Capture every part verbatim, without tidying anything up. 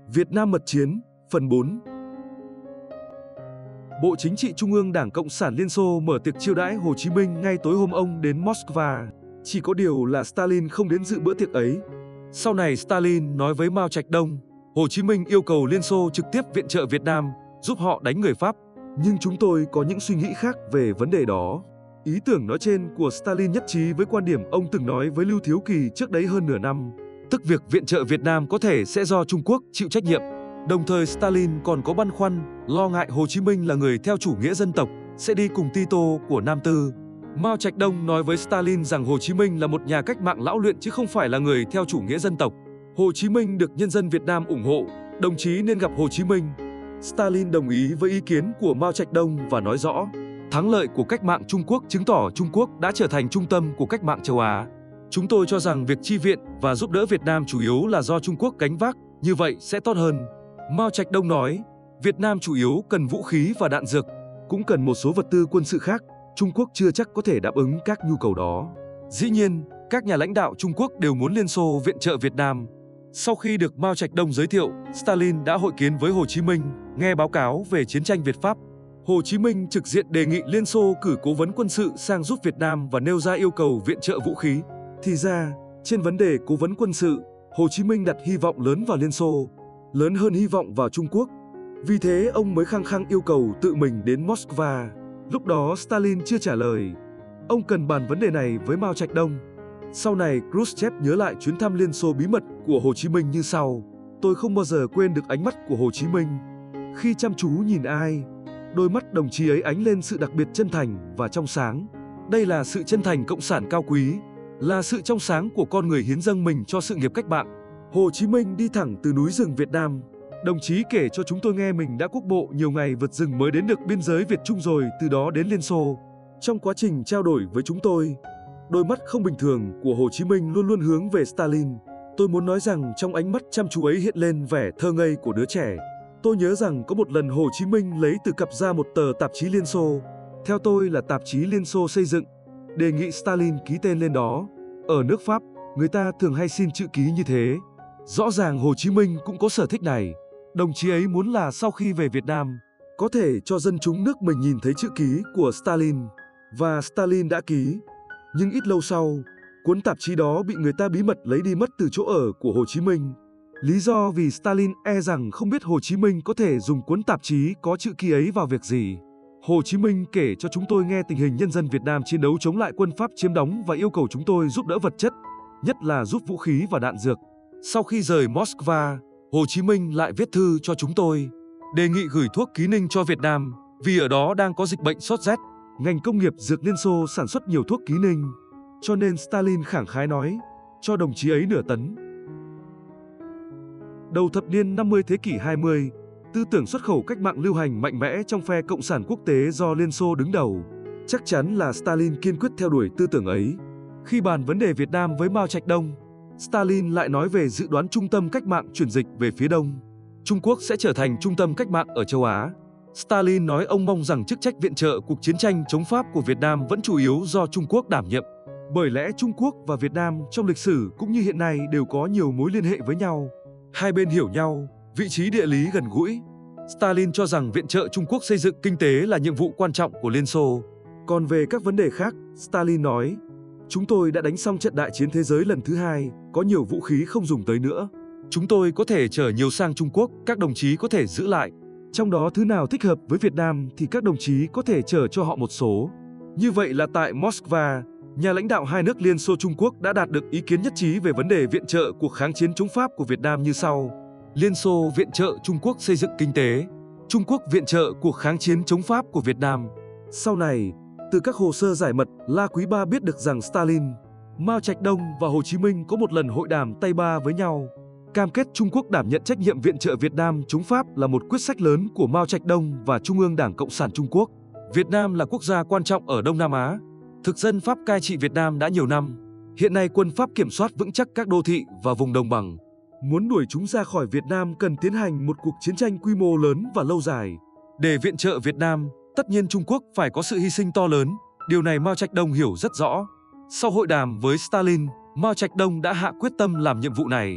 Việt Nam mật chiến, phần bốn. Bộ Chính trị Trung ương Đảng Cộng sản Liên Xô mở tiệc chiêu đãi Hồ Chí Minh ngay tối hôm ông đến Moscow. Chỉ có điều là Stalin không đến dự bữa tiệc ấy. Sau này Stalin nói với Mao Trạch Đông, Hồ Chí Minh yêu cầu Liên Xô trực tiếp viện trợ Việt Nam, giúp họ đánh người Pháp. Nhưng chúng tôi có những suy nghĩ khác về vấn đề đó. Ý tưởng nói trên của Stalin nhất trí với quan điểm ông từng nói với Lưu Thiếu Kỳ trước đấy hơn nửa năm, tức việc viện trợ Việt Nam có thể sẽ do Trung Quốc chịu trách nhiệm. Đồng thời Stalin còn có băn khoăn, lo ngại Hồ Chí Minh là người theo chủ nghĩa dân tộc, sẽ đi cùng Tito của Nam Tư. Mao Trạch Đông nói với Stalin rằng Hồ Chí Minh là một nhà cách mạng lão luyện chứ không phải là người theo chủ nghĩa dân tộc. Hồ Chí Minh được nhân dân Việt Nam ủng hộ, đồng chí nên gặp Hồ Chí Minh. Stalin đồng ý với ý kiến của Mao Trạch Đông và nói rõ, thắng lợi của cách mạng Trung Quốc chứng tỏ Trung Quốc đã trở thành trung tâm của cách mạng châu Á. Chúng tôi cho rằng việc chi viện và giúp đỡ Việt Nam chủ yếu là do Trung Quốc gánh vác, như vậy sẽ tốt hơn. Mao Trạch Đông nói, Việt Nam chủ yếu cần vũ khí và đạn dược, cũng cần một số vật tư quân sự khác, Trung Quốc chưa chắc có thể đáp ứng các nhu cầu đó. Dĩ nhiên, các nhà lãnh đạo Trung Quốc đều muốn Liên Xô viện trợ Việt Nam. Sau khi được Mao Trạch Đông giới thiệu, Stalin đã hội kiến với Hồ Chí Minh, nghe báo cáo về chiến tranh Việt-Pháp. Hồ Chí Minh trực diện đề nghị Liên Xô cử cố vấn quân sự sang giúp Việt Nam và nêu ra yêu cầu viện trợ vũ khí. Thì ra, trên vấn đề cố vấn quân sự, Hồ Chí Minh đặt hy vọng lớn vào Liên Xô, lớn hơn hy vọng vào Trung Quốc. Vì thế ông mới khăng khăng yêu cầu tự mình đến Moscow. Lúc đó Stalin chưa trả lời. Ông cần bàn vấn đề này với Mao Trạch Đông. Sau này Khrushchev nhớ lại chuyến thăm Liên Xô bí mật của Hồ Chí Minh như sau. Tôi không bao giờ quên được ánh mắt của Hồ Chí Minh. Khi chăm chú nhìn ai, đôi mắt đồng chí ấy ánh lên sự đặc biệt chân thành và trong sáng. Đây là sự chân thành cộng sản cao quý, là sự trong sáng của con người hiến dâng mình cho sự nghiệp cách mạng. Hồ Chí Minh đi thẳng từ núi rừng Việt Nam. Đồng chí kể cho chúng tôi nghe mình đã quốc bộ nhiều ngày vượt rừng mới đến được biên giới Việt Trung rồi từ đó đến Liên Xô. Trong quá trình trao đổi với chúng tôi, đôi mắt không bình thường của Hồ Chí Minh luôn luôn hướng về Stalin. Tôi muốn nói rằng trong ánh mắt chăm chú ấy hiện lên vẻ thơ ngây của đứa trẻ. Tôi nhớ rằng có một lần Hồ Chí Minh lấy từ cặp ra một tờ tạp chí Liên Xô. Theo tôi là tạp chí Liên Xô xây dựng. Đề nghị Stalin ký tên lên đó. Ở nước Pháp, người ta thường hay xin chữ ký như thế. Rõ ràng Hồ Chí Minh cũng có sở thích này. Đồng chí ấy muốn là sau khi về Việt Nam, có thể cho dân chúng nước mình nhìn thấy chữ ký của Stalin. Và Stalin đã ký. Nhưng ít lâu sau, cuốn tạp chí đó bị người ta bí mật lấy đi mất từ chỗ ở của Hồ Chí Minh. Lý do vì Stalin e rằng không biết Hồ Chí Minh có thể dùng cuốn tạp chí có chữ ký ấy vào việc gì. Hồ Chí Minh kể cho chúng tôi nghe tình hình nhân dân Việt Nam chiến đấu chống lại quân Pháp chiếm đóng và yêu cầu chúng tôi giúp đỡ vật chất, nhất là giúp vũ khí và đạn dược. Sau khi rời Moscow, Hồ Chí Minh lại viết thư cho chúng tôi, đề nghị gửi thuốc ký ninh cho Việt Nam, vì ở đó đang có dịch bệnh sốt rét. Ngành công nghiệp dược Liên Xô sản xuất nhiều thuốc ký ninh, cho nên Stalin khẳng khái nói, cho đồng chí ấy nửa tấn. Đầu thập niên năm mươi thế kỷ hai mươi, tư tưởng xuất khẩu cách mạng lưu hành mạnh mẽ trong phe Cộng sản quốc tế do Liên Xô đứng đầu. Chắc chắn là Stalin kiên quyết theo đuổi tư tưởng ấy. Khi bàn vấn đề Việt Nam với Mao Trạch Đông, Stalin lại nói về dự đoán trung tâm cách mạng chuyển dịch về phía đông. Trung Quốc sẽ trở thành trung tâm cách mạng ở châu Á. Stalin nói ông mong rằng chức trách viện trợ cuộc chiến tranh chống Pháp của Việt Nam vẫn chủ yếu do Trung Quốc đảm nhiệm. Bởi lẽ Trung Quốc và Việt Nam trong lịch sử cũng như hiện nay đều có nhiều mối liên hệ với nhau. Hai bên hiểu nhau, vị trí địa lý gần gũi. Stalin cho rằng viện trợ Trung Quốc xây dựng kinh tế là nhiệm vụ quan trọng của Liên Xô. Còn về các vấn đề khác, Stalin nói, chúng tôi đã đánh xong trận đại chiến thế giới lần thứ hai, có nhiều vũ khí không dùng tới nữa. Chúng tôi có thể chở nhiều sang Trung Quốc, các đồng chí có thể giữ lại. Trong đó thứ nào thích hợp với Việt Nam thì các đồng chí có thể chở cho họ một số. Như vậy là tại Moscow, nhà lãnh đạo hai nước Liên Xô Trung Quốc đã đạt được ý kiến nhất trí về vấn đề viện trợ cuộc kháng chiến chống Pháp của Việt Nam như sau. Liên Xô viện trợ Trung Quốc xây dựng kinh tế. Trung Quốc viện trợ cuộc kháng chiến chống Pháp của Việt Nam. Sau này, từ các hồ sơ giải mật, La Quý Ba biết được rằng Stalin, Mao Trạch Đông và Hồ Chí Minh có một lần hội đàm tay ba với nhau. Cam kết Trung Quốc đảm nhận trách nhiệm viện trợ Việt Nam chống Pháp là một quyết sách lớn của Mao Trạch Đông và Trung ương Đảng Cộng sản Trung Quốc. Việt Nam là quốc gia quan trọng ở Đông Nam Á. Thực dân Pháp cai trị Việt Nam đã nhiều năm. Hiện nay quân Pháp kiểm soát vững chắc các đô thị và vùng đồng bằng. Muốn đuổi chúng ra khỏi Việt Nam cần tiến hành một cuộc chiến tranh quy mô lớn và lâu dài. Để viện trợ Việt Nam, tất nhiên Trung Quốc phải có sự hy sinh to lớn. Điều này Mao Trạch Đông hiểu rất rõ. Sau hội đàm với Stalin, Mao Trạch Đông đã hạ quyết tâm làm nhiệm vụ này.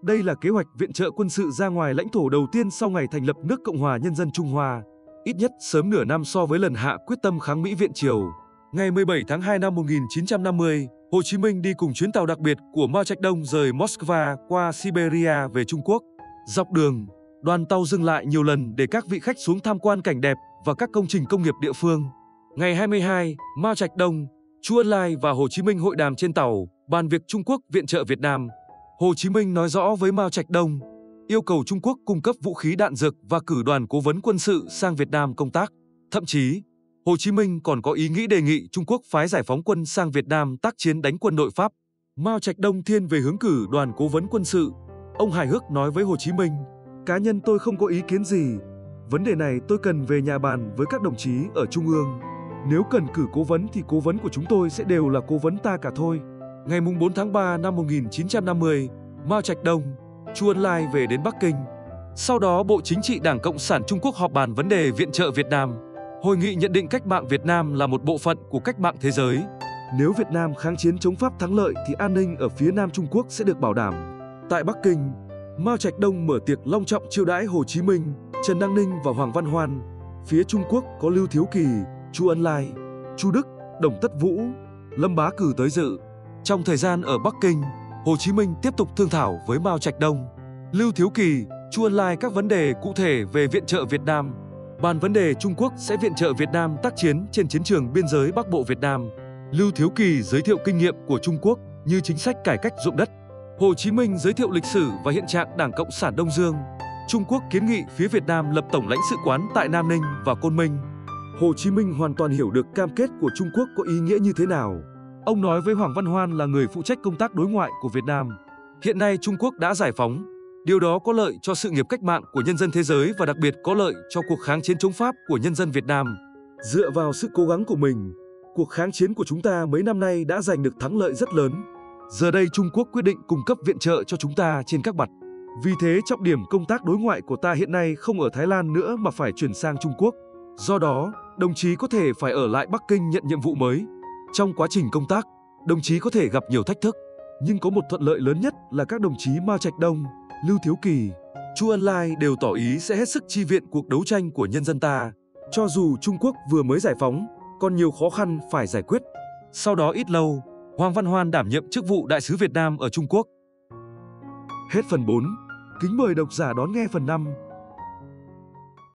Đây là kế hoạch viện trợ quân sự ra ngoài lãnh thổ đầu tiên sau ngày thành lập nước Cộng hòa Nhân dân Trung Hoa, ít nhất sớm nửa năm so với lần hạ quyết tâm kháng Mỹ viện Triều. Ngày mười bảy tháng hai năm một nghìn chín trăm năm mươi, Hồ Chí Minh đi cùng chuyến tàu đặc biệt của Mao Trạch Đông rời Moscow qua Siberia về Trung Quốc. Dọc đường, đoàn tàu dừng lại nhiều lần để các vị khách xuống tham quan cảnh đẹp và các công trình công nghiệp địa phương. Ngày hai mươi hai, Mao Trạch Đông, Chu Ân Lai và Hồ Chí Minh hội đàm trên tàu, bàn việc Trung Quốc viện trợ Việt Nam. Hồ Chí Minh nói rõ với Mao Trạch Đông, yêu cầu Trung Quốc cung cấp vũ khí đạn dược và cử đoàn cố vấn quân sự sang Việt Nam công tác. Thậm chí, Hồ Chí Minh còn có ý nghĩ đề nghị Trung Quốc phái giải phóng quân sang Việt Nam tác chiến đánh quân đội Pháp. Mao Trạch Đông thiên về hướng cử đoàn cố vấn quân sự. Ông hài hước nói với Hồ Chí Minh, cá nhân tôi không có ý kiến gì. Vấn đề này tôi cần về nhà bàn với các đồng chí ở Trung ương. Nếu cần cử cố vấn thì cố vấn của chúng tôi sẽ đều là cố vấn ta cả thôi. Ngày bốn tháng ba năm một nghìn chín trăm năm mươi, Mao Trạch Đông, Chu Ân Lai về đến Bắc Kinh. Sau đó Bộ Chính trị Đảng Cộng sản Trung Quốc họp bàn vấn đề viện trợ Việt Nam. Hội nghị nhận định cách mạng Việt Nam là một bộ phận của cách mạng thế giới. Nếu Việt Nam kháng chiến chống Pháp thắng lợi thì an ninh ở phía Nam Trung Quốc sẽ được bảo đảm. Tại Bắc Kinh, Mao Trạch Đông mở tiệc long trọng chiêu đãi Hồ Chí Minh, Trần Đăng Ninh và Hoàng Văn Hoan. Phía Trung Quốc có Lưu Thiếu Kỳ, Chu Ân Lai, Chu Đức, Đồng Tất Vũ, Lâm Bá Cử tới dự. Trong thời gian ở Bắc Kinh, Hồ Chí Minh tiếp tục thương thảo với Mao Trạch Đông, Lưu Thiếu Kỳ, Chu Ân Lai các vấn đề cụ thể về viện trợ Việt Nam. Bàn vấn đề Trung Quốc sẽ viện trợ Việt Nam tác chiến trên chiến trường biên giới Bắc Bộ Việt Nam. Lưu Thiếu Kỳ giới thiệu kinh nghiệm của Trung Quốc như chính sách cải cách ruộng đất. Hồ Chí Minh giới thiệu lịch sử và hiện trạng Đảng Cộng sản Đông Dương. Trung Quốc kiến nghị phía Việt Nam lập tổng lãnh sự quán tại Nam Ninh và Côn Minh. Hồ Chí Minh hoàn toàn hiểu được cam kết của Trung Quốc có ý nghĩa như thế nào. Ông nói với Hoàng Văn Hoan là người phụ trách công tác đối ngoại của Việt Nam. Hiện nay Trung Quốc đã giải phóng. Điều đó có lợi cho sự nghiệp cách mạng của nhân dân thế giới và đặc biệt có lợi cho cuộc kháng chiến chống Pháp của nhân dân Việt Nam. Dựa vào sự cố gắng của mình, cuộc kháng chiến của chúng ta mấy năm nay đã giành được thắng lợi rất lớn. Giờ đây Trung Quốc quyết định cung cấp viện trợ cho chúng ta trên các mặt. Vì thế trọng điểm công tác đối ngoại của ta hiện nay không ở Thái Lan nữa mà phải chuyển sang Trung Quốc. Do đó, đồng chí có thể phải ở lại Bắc Kinh nhận nhiệm vụ mới. Trong quá trình công tác, đồng chí có thể gặp nhiều thách thức, nhưng có một thuận lợi lớn nhất là các đồng chí Mao Trạch Đông, Lưu Thiếu Kỳ, Chu Ân Lai đều tỏ ý sẽ hết sức chi viện cuộc đấu tranh của nhân dân ta. Cho dù Trung Quốc vừa mới giải phóng, còn nhiều khó khăn phải giải quyết. Sau đó ít lâu, Hoàng Văn Hoan đảm nhiệm chức vụ Đại sứ Việt Nam ở Trung Quốc. Hết phần bốn. Kính mời độc giả đón nghe phần năm.